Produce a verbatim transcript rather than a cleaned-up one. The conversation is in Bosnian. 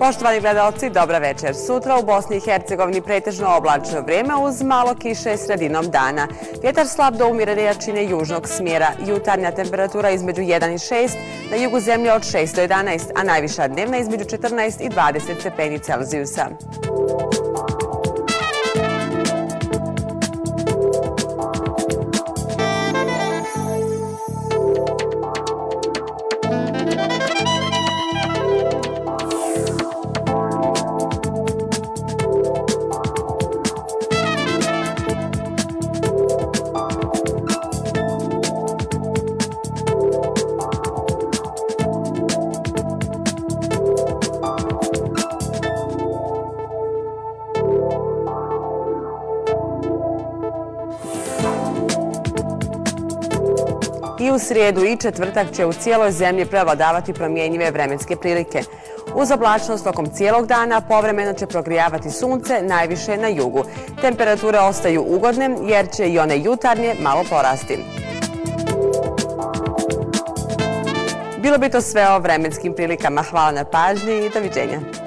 Poštovani gledalci, dobra večer. Sutra u Bosni i Hercegovini pretežno oblačno vrijeme uz malo kiše sredinom dana. Vjetar slab do umjerene jačine južnog smjera. Jutarnja temperatura između jedan i šest, na jugu zemlje od šest do jedanaest, a najviša dnevna između četrnaest i dvadeset stepeni Celzijusa. I u srijedu i četvrtak će u cijeloj zemlji prevladavati promjenjive vremenske prilike. Uz oblačnost tokom cijelog dana povremeno će progrijavati sunce, najviše na jugu. Temperature ostaju ugodne jer će i one jutarnje malo porasti. Bilo bi to sve o vremenskim prilikama. Hvala na pažnji i doviđenja.